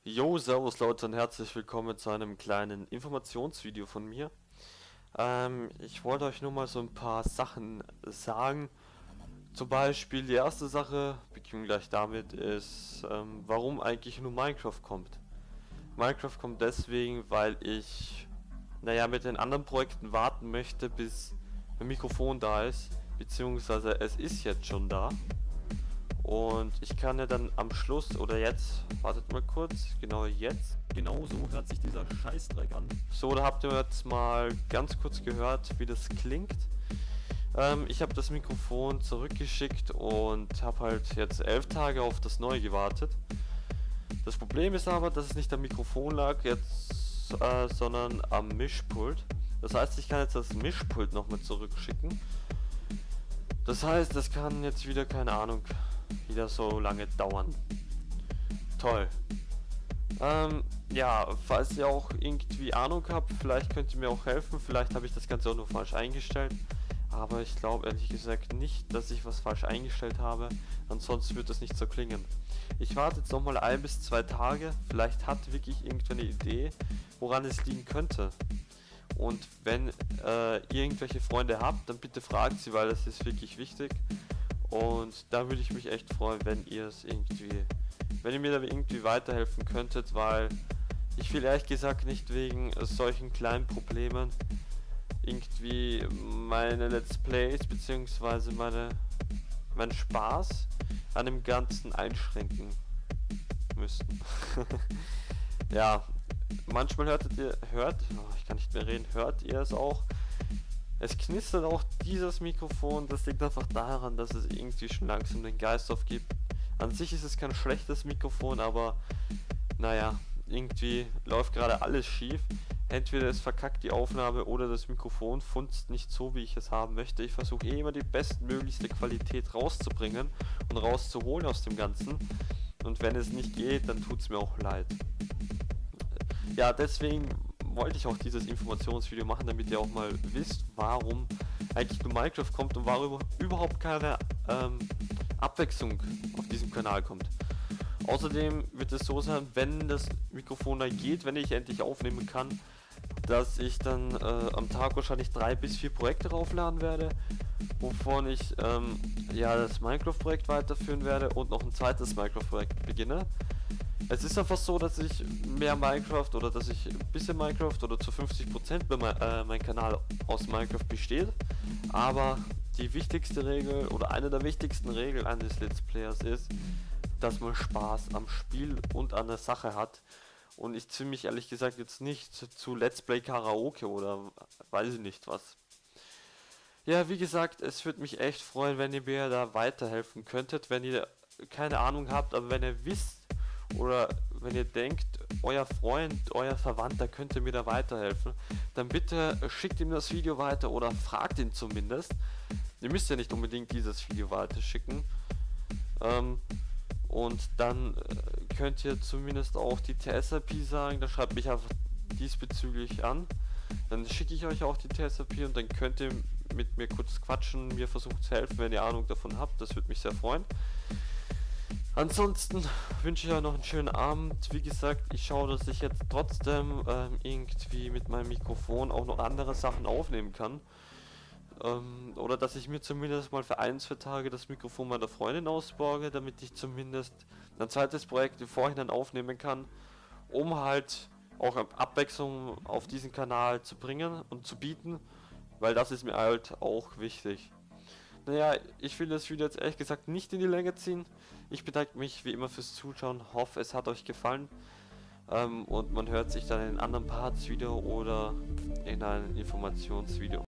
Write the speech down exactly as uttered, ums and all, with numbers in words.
Jo, servus Leute und herzlich willkommen zu einem kleinen Informationsvideo von mir. Ähm, ich wollte euch nur mal so ein paar Sachen sagen. Zum Beispiel die erste Sache, beginnen gleich damit, ist, ähm, warum eigentlich nur Minecraft kommt. Minecraft kommt deswegen, weil ich, naja, mit den anderen Projekten warten möchte, bis mein Mikrofon da ist, beziehungsweise es ist jetzt schon da. Und ich kann ja dann am Schluss oder jetzt, wartet mal kurz, genau jetzt. Genau so hört sich dieser Scheißdreck an. So, da habt ihr jetzt mal ganz kurz gehört, wie das klingt. Ähm, ich habe das Mikrofon zurückgeschickt und habe halt jetzt elf Tage auf das neue gewartet. Das Problem ist aber, dass es nicht am Mikrofon lag, jetzt, äh, sondern am Mischpult. Das heißt, ich kann jetzt das Mischpult nochmal zurückschicken. Das heißt, das kann jetzt wieder, keine Ahnung, wieder so lange dauern. Toll. Ähm, ja, falls ihr auch irgendwie Ahnung habt, vielleicht könnt ihr mir auch helfen. Vielleicht habe ich das Ganze auch nur falsch eingestellt. Aber ich glaube ehrlich gesagt nicht, dass ich was falsch eingestellt habe. Ansonsten wird das nicht so klingen. Ich warte jetzt nochmal ein bis zwei Tage. Vielleicht hat wirklich irgendwer eine Idee, woran es liegen könnte. Und wenn äh, ihr irgendwelche Freunde habt, dann bitte fragt sie, weil das ist wirklich wichtig. Und da würde ich mich echt freuen, wenn ihr es irgendwie, wenn ihr mir da irgendwie weiterhelfen könntet, weil ich will ehrlich gesagt nicht wegen solchen kleinen Problemen irgendwie meine Let's Plays bzw. meine meinen Spaß an dem Ganzen einschränken müssen. Ja, manchmal hörtet ihr, hört, oh, ich kann nicht mehr reden, hört ihr es auch. Es knistert auch dieses Mikrofon, das liegt einfach daran, dass es irgendwie schon langsam den Geist aufgibt. An sich ist es kein schlechtes Mikrofon, aber naja, irgendwie läuft gerade alles schief. Entweder es verkackt die Aufnahme oder das Mikrofon funzt nicht so, wie ich es haben möchte. Ich versuche eh immer die bestmöglichste Qualität rauszubringen und rauszuholen aus dem Ganzen. Und wenn es nicht geht, dann tut es mir auch leid. Ja, deswegen wollte ich auch dieses Informationsvideo machen, damit ihr auch mal wisst, warum eigentlich nur Minecraft kommt und warum überhaupt keine ähm, Abwechslung auf diesem Kanal kommt. Außerdem wird es so sein, wenn das Mikrofon dann geht, wenn ich endlich aufnehmen kann, dass ich dann äh, am Tag wahrscheinlich drei bis vier Projekte raufladen werde, wovon ich ähm, ja das Minecraft-Projekt weiterführen werde und noch ein zweites Minecraft-Projekt beginne. Es ist einfach so, dass ich mehr Minecraft oder dass ich ein bisschen Minecraft oder zu fünfzig Prozent bei mein, äh, mein Kanal aus Minecraft besteht, aber die wichtigste Regel oder eine der wichtigsten Regeln eines Let's Players ist, dass man Spaß am Spiel und an der Sache hat. Und ich zwinge mich ehrlich gesagt jetzt nicht zu Let's Play Karaoke oder weiß ich nicht was. Ja, wie gesagt, es würde mich echt freuen, wenn ihr mir da weiterhelfen könntet, wenn ihr keine Ahnung habt, aber wenn ihr wisst oder wenn ihr denkt, euer Freund, euer Verwandter könnte mir da weiterhelfen, dann bitte schickt ihm das Video weiter oder fragt ihn zumindest. Ihr müsst ja nicht unbedingt dieses Video weiter schicken. Ähm, und dann äh, könnt ihr zumindest auch die T S R P sagen, da schreibt mich einfach diesbezüglich an. Dann schicke ich euch auch die T S R P und dann könnt ihr mit mir kurz quatschen, mir versuchen zu helfen, wenn ihr Ahnung davon habt. Das würde mich sehr freuen. Ansonsten wünsche ich euch noch einen schönen Abend. Wie gesagt, ich schaue, dass ich jetzt trotzdem ähm, irgendwie mit meinem Mikrofon auch noch andere Sachen aufnehmen kann. Ähm, oder dass ich mir zumindest mal für ein, zwei Tage das Mikrofon meiner Freundin ausborge, damit ich zumindest ein zweites Projekt im Vorhinein aufnehmen kann, um halt auch Abwechslung auf diesen Kanal zu bringen und zu bieten, weil das ist mir halt auch wichtig. Naja, ich will das Video jetzt ehrlich gesagt nicht in die Länge ziehen. Ich bedanke mich wie immer fürs Zuschauen, hoffe es hat euch gefallen. Ähm, und man hört sich dann in anderen Parts wieder oder in einem Informationsvideo.